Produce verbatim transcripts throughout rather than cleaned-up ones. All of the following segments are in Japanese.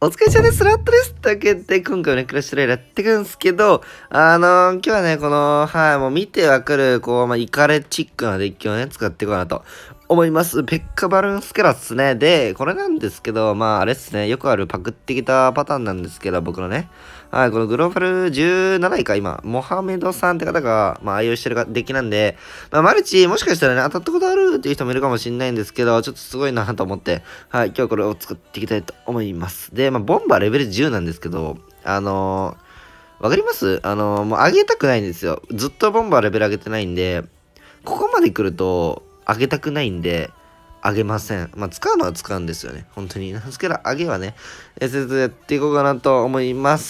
お疲れ様です。ラットです。というわけで、今回はね、クラッシュロイヤルやっていくんですけど、あのー、今日はね、この、はい、もう見てわかる、こう、まあ、イカレチックなデッキをね、使っていこうかなと思います。ペッカバルーンスケラっすね。で、これなんですけど、まあ、あれっすね、よくあるパクってきたパターンなんですけど、僕のね、はい、このグローバルじゅうなないか、今、モハメドさんって方が、まあ、愛用してるデッキなんで、まあ、マルチ、もしかしたらね、当たったことあるっていう人もいるかもしれないんですけど、ちょっとすごいなと思って、はい、今日これを作っていきたいと思います。で、まあ、ボンバーレベルじゅうなんですけど、あのー、わかりますあのー、もう上げたくないんですよ。ずっとボンバーレベル上げてないんで、ここまで来ると、上げたくないんで、上げません。まあ、使うのは使うんですよね。本当に。なんですけど、上げはね、えずつやっていこうかなと思います。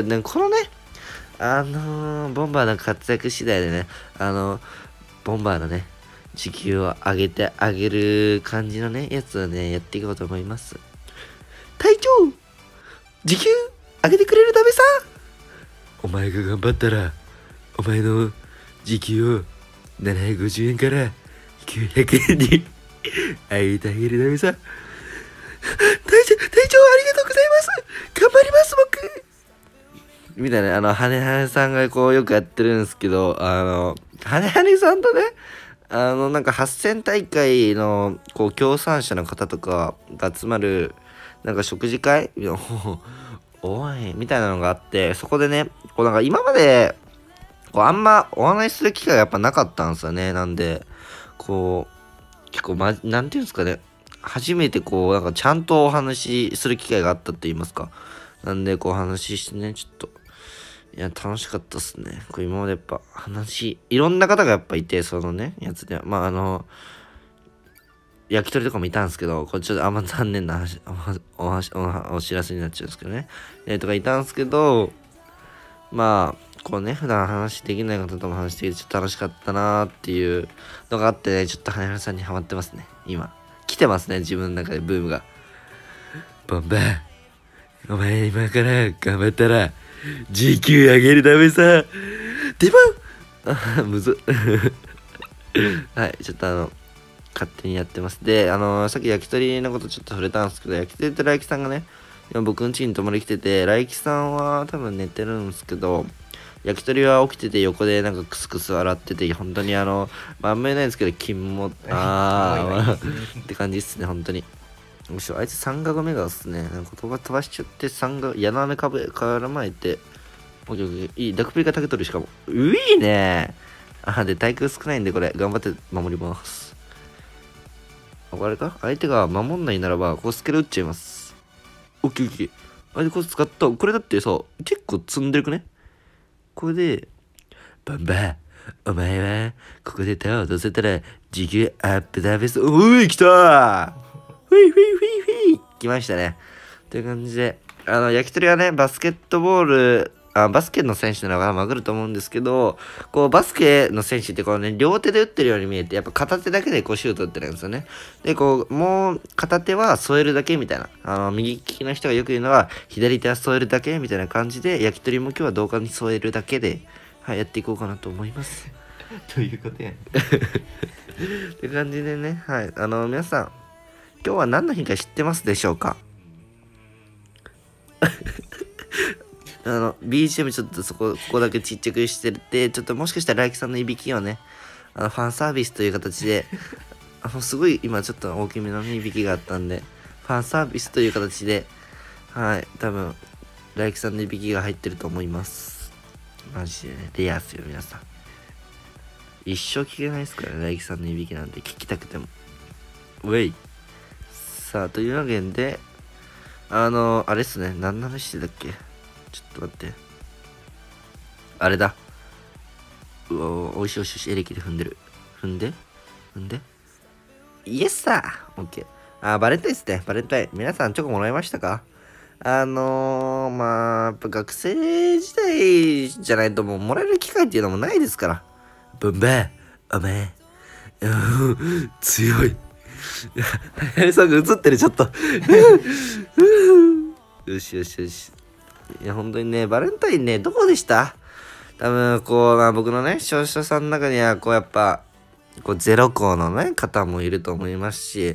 で、このね、あのー、ボンバーの活躍次第でね、あのー、ボンバーのね、時給を上げてあげる感じのね、やつをね、やっていこうと思います。隊長時給上げてくれるだべさ。お前が頑張ったら、お前の時給をななひゃくごじゅうえんからきゅうひゃくえんに上げてあげるだべさ。隊長、隊長ありがとうございます。頑張ります、僕。みたいな、あの、はねはねさんがこうよくやってるんですけど、あの、はねはねさんとね、あの、なんかはっせん大会の、こう、協賛者の方とかが集まる、なんか食事会おい、みたいなのがあって、そこでね、こうなんか今まで、こうあんまお話しする機会がやっぱなかったんですよね。なんで、こう、結構ま、なんていうんですかね、初めてこう、なんかちゃんとお話しする機会があったって言いますか。なんで、こう話してね、ちょっと、いや、楽しかったっすね。こう今までやっぱ話、いろんな方がやっぱいて、そのね、やつで、まああの、焼き鳥とかもいたんですけど、これちょっとあんま残念な話、おおおお知らせになっちゃうんですけどね。えー、とかいたんですけど、まあ、こうね、普段話できない方とも話してきて、ちょっと楽しかったなーっていうのがあってね、ちょっと羽根さんにハマってますね、今。来てますね、自分の中でブームが。ボンバー、お前今から頑張ったら、時給上げるためさ、出番あ、むずはい、ちょっとあの、勝手にやってます。で、あのー、さっき焼き鳥のことちょっと触れたんですけど、焼き鳥とライキさんがね、今僕ん家に泊まり来てて、ライキさんは多分寝てるんですけど、焼き鳥は起きてて横でなんかクスクス笑ってて、本当にあの、まあ、あんまりないんですけど、金も、あー、って感じっすね、本当に。むしろあいつ三角目がっすね、なんか言葉飛ばしちゃって三角、矢の雨かぶ絡まえて、オッケーオッケー、いい、ダクプリが竹取るしかも。ういいね。あ、で、体育少ないんでこれ、頑張って守ります。あれか相手が守んないならば、ここスケル打っちゃいます。オッケーオッケー。あれ、これ使った。これだってさ、結構積んでるくね。これで、バンバー、お前は、ここで手を落とせたら、時給アップだべす。おい、来たーフィフィフィフィ来ましたね。という感じで、あの、焼き鳥はね、バスケットボール、あバスケの選手なのがまぐると思うんですけど、こう、バスケの選手ってこうね、両手で打ってるように見えて、やっぱ片手だけでこうシュート打ってるんですよね。で、こう、もう片手は添えるだけみたいな。あの、右利きの人がよく言うのは、左手は添えるだけみたいな感じで、焼き鳥も今日は動画に添えるだけで、はい、やっていこうかなと思います。 ということやね。 って感じでね、はい、あの、皆さん、今日は何の日か知ってますでしょうか？あの、ビージーエム ちょっとそこ、ここだけちっちゃくしてて、ちょっともしかしたらライキさんのいびきをね、あの、ファンサービスという形で、あの、すごい今ちょっと大きめの、ね、いびきがあったんで、ファンサービスという形で、はい、多分、ライキさんのいびきが入ってると思います。マジでね、レアっすよ、皆さん。一生聞けないですからね、ライキさんのいびきなんて聞きたくても。ウェイ。さあ、というわけで、あの、あれっすね、何の話してたっけ？ちょっと待って。あれだ。うお、おいしいおいしいおいしい。エレキで踏んでる。踏んで踏んでイエスさーオッケー。あ、バレンタインですね。バレンタイン。皆さんチョコもらいましたか？あのー、まあ、やっぱ学生時代じゃないともうもらえる機会っていうのもないですから。ブンバー、お前、強い。はやさんが映ってる、ちょっと。よしよしよし。いや、本当にね、バレンタインね、どこでした？多分、こう、まあ、僕のね、視聴者さんの中には、こう、やっぱ、こう、ゼロ校のね、方もいると思いますし、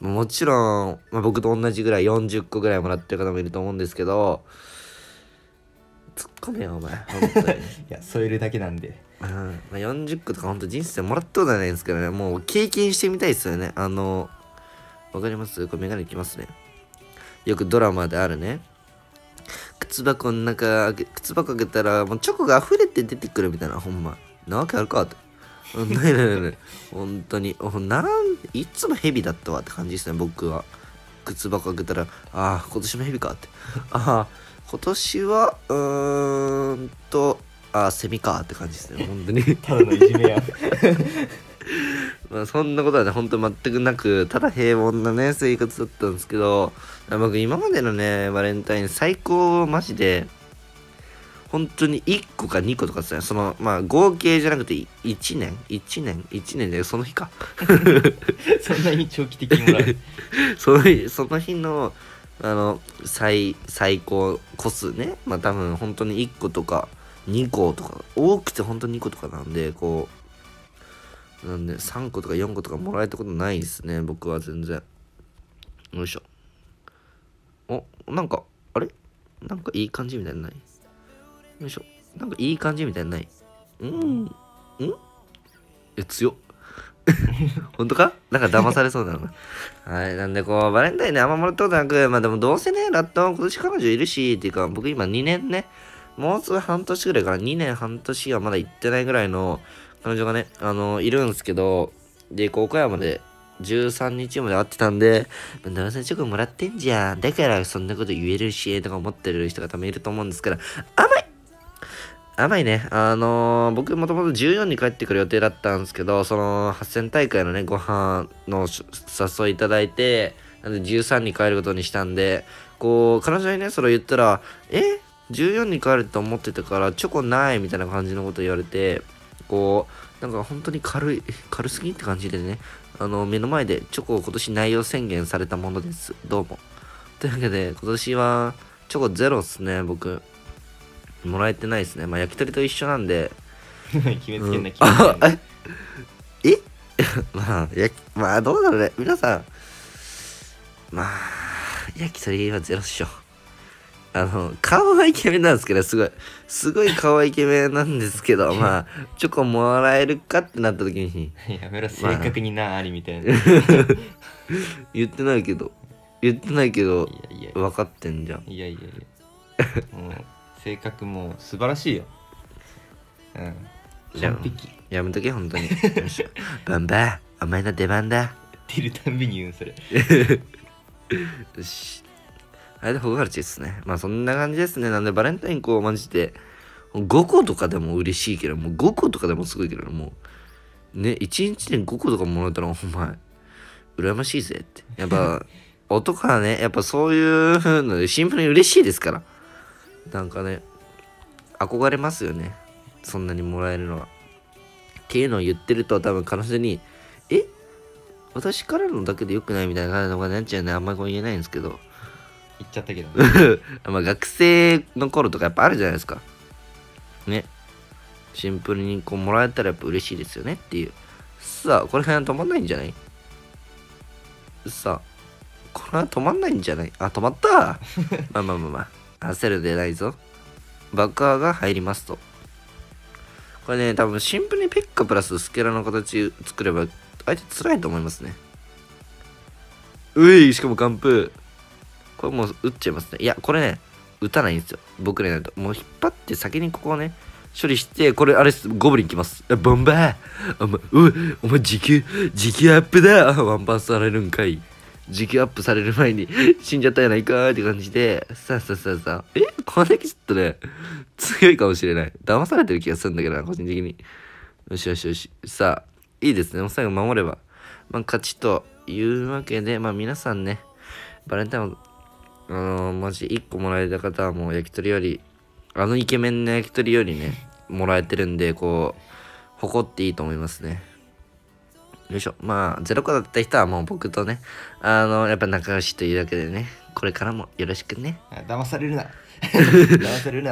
もちろん、まあ、僕と同じぐらいよんじゅっこぐらいもらってる方もいると思うんですけど、突っ込めよお前本当にいや添えるだけなんで、 うん、まあ、よんじゅっことか本当人生もらったことはないんですけどね、もう経験してみたいですよね。あのわかります？これメガネいきますね。よくドラマであるね、靴箱の中靴箱開けたらもうチョコが溢れて出てくるみたいな、ほんまなわけあるかってないないないない本当になんいつもヘビだったわって感じですね。僕は靴箱開けたら、ああ今年もヘビかって、ああ今年はうーんとああセミかって感じですね本当にただのいじめやまあそんなことはね本当全くなく、ただ平凡なね生活だったんですけど、僕今までのねバレンタイン最高マジで本当にいっこかにことかですね。そのまあ合計じゃなくていちねんいちねんいちねんでその日かそんなに長期的にもらうそのその日のあの最最高個数ね、まあ多分本当にいっことかにことか、多くて本当ににことかなんで、こうなんでさんことかよんことかもらえたことないですね僕は全然。よいしょ。おなんかあれなんかいい感じみたいなのない？よいしょ。なんかいい感じみたいなのない？うんんえ強っ本当か？なんか騙されそうだなはい。なんでこうバレンタインねあんまもらったことなく、まあでもどうせねラット今年彼女いるしっていうか、僕今にねんね、もうすぐ半年ぐらいからにねん半年はまだ行ってないぐらいの彼女がねあのいるんですけど、で岡山でじゅうさんにちまで会ってたんで、どうせチョコもらってんじゃん、だからそんなこと言えるしとか思ってる人が多分いると思うんですから、甘い甘いね。あのー、僕もともとじゅうよっかに帰ってくる予定だったんですけど、そのはっせん大会のねご飯の誘いいただいて、なんでじゅうさんに帰ることにしたんで、こう彼女にねそれを言ったら、えじゅうよっかに帰ると思ってたからチョコないみたいな感じのこと言われて、こうなんか本当に軽い軽すぎって感じでね、あの目の前でチョコを今年内容宣言されたものです。どうも。というわけで今年はチョコゼロっすね。僕もらえてないですね。まあ焼き鳥と一緒なんで決めつけんな、 うん、 決めつけんなええまあ焼きまあどうだろうね皆さん、まあ焼き鳥はゼロっしょ。あの顔はイケメンなんですけど、すごいすごい顔はイケメンなんですけどまあチョコもらえるかってなった時にやめろ、正確にな、ありみたいな言ってないけど言ってないけどいやいや分かってんじゃん。 いやいやいやもう性格も素晴らしいよ。うん完璧。 やめとけ本当によいしょバンバーお前の出番だ出るたんびに言うんそれよしあれでほがらちですね。まあそんな感じですね。なんでバレンタインこうマジでごことかでも嬉しいけど、もうごことかでもすごいけど、もうねいちにちでごことかもらえたらお前羨ましいぜって。やっぱ男はねやっぱそういうのでシンプルに嬉しいですから、なんかね憧れますよね、そんなにもらえるのは。っていうのを言ってると多分彼女にえ私からのだけでよくないみたいな感じのがなっちゃうね。あんまりこう言えないんですけど言っちゃったけどねまあ学生の頃とかやっぱあるじゃないですかね。シンプルにこうもらえたらやっぱ嬉しいですよねっていう。さあこれ辺止まんないんじゃない？さあこれは止まんないんじゃない？あ止まったまあまあまあまあ焦るでないぞ。バッカーが入りますと、これね多分シンプルにペッカプラススケラの形作れば相手辛いと思いますね。ういしかも完封。これもう打っちゃいますね。いやこれね打たないんですよ僕らになると。もう引っ張って先にここをね処理して、これあれゴブリンきます。ボンバーお前おいお前時給時給アップだワンパンされるんかい。時給アップされる前に死んじゃったやないかーって感じで、さあさあさあさあえこれだけちょっとね強いかもしれない。騙されてる気がするんだけどな個人的に。よしよしよし。さあいいですね。もう最後守ればまあ勝ちというわけで、まあ皆さんねバレンタインをあのー、マジいっこもらえた方はもう焼き鳥よりあのイケメンの焼き鳥よりねもらえてるんで、こう誇っていいと思いますね。よいしょ。まあゼロこだった人はもう僕とねあのやっぱ仲良しというだけでね、これからもよろしくね。 あ騙されるな騙されるな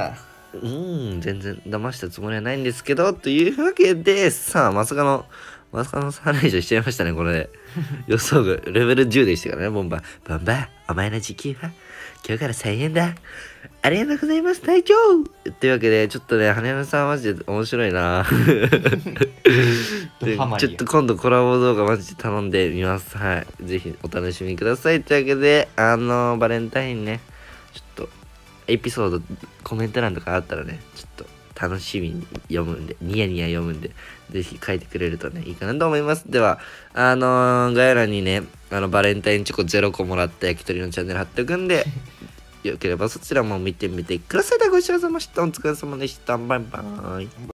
うーん、全然騙したつもりはないんですけど、というわけで、さあ、まさかの、まさかのさん連勝しちゃいましたね、これで。予想具、レベルじゅうでしたからね、ボンバー。ボンバー、お前の時給は今日からさんえんだ。ありがとうございます、隊長というわけで、ちょっとね、羽根さんマジで面白いなでドハマりやちょっと今度コラボ動画マジで頼んでみます。はい。ぜひお楽しみください。というわけで、あのバレンタインね、ちょっと、エピソード、コメント欄とかあったらね、ちょっと楽しみに読むんで、ニヤニヤ読むんで、ぜひ書いてくれるとね、いいかなと思います。では、あのー、概要欄にね、あの、バレンタインチョコゼロ個もらった焼き鳥のチャンネル貼っておくんで、よければそちらも見てみてください。ご視聴様でした。お疲れ様でした。バイバイ。